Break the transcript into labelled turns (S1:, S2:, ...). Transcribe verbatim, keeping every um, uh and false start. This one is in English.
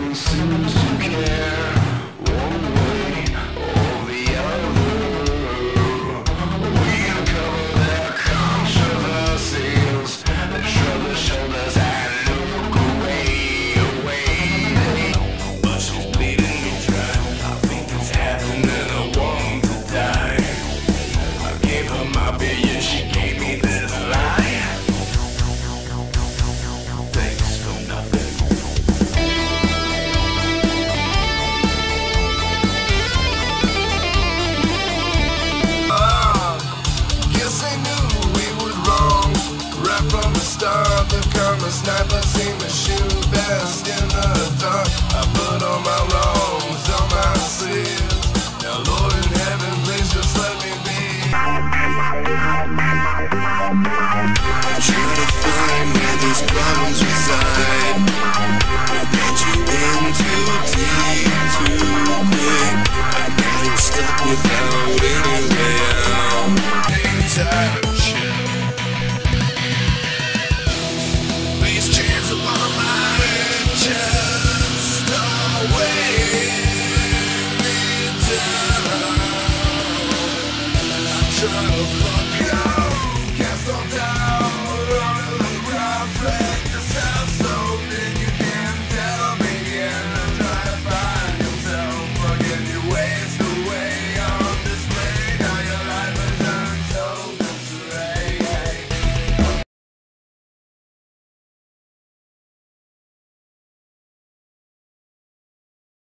S1: one seems to care one way or the other. We uncover their controversies, they shrug their shoulders and look away, away. But she's bleeding me dry. I think it's happening, I want to die. I gave her my billion, she gave me this lie. Thanks for nothing. Guess they knew we were wrong. Right from the start, the karma sniper seemed